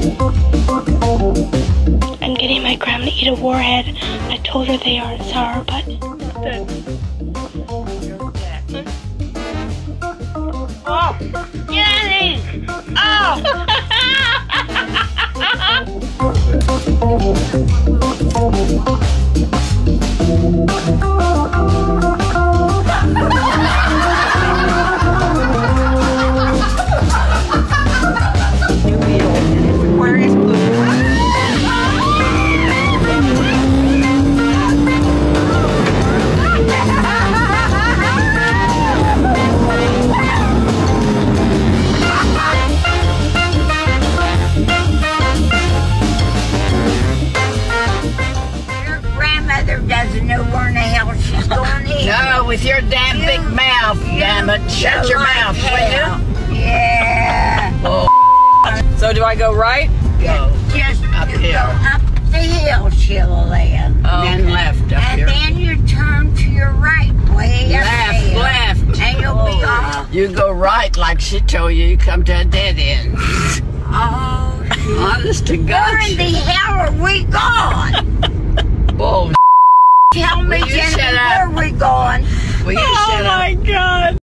I'm getting my grandma to eat a warhead. I told her they aren't sour, but... Oh! Get out of here! Oh! Doesn't know where in the hell she's going either. No, with your damn big mouth, damn it. Shut your mouth, will you? Yeah. Oh. So do I go right? Go. Just up go here. up the hill, Sheila Lynn. And then left up and here. then you turn to your right, way up there. Left. And you'll be off. You go right like she told you. You come to a dead end. Oh, honest to God. where in the hell are we going? Oh, Tell me, will you Jenny, shut where up? are we going? Will you shut up? Oh my God.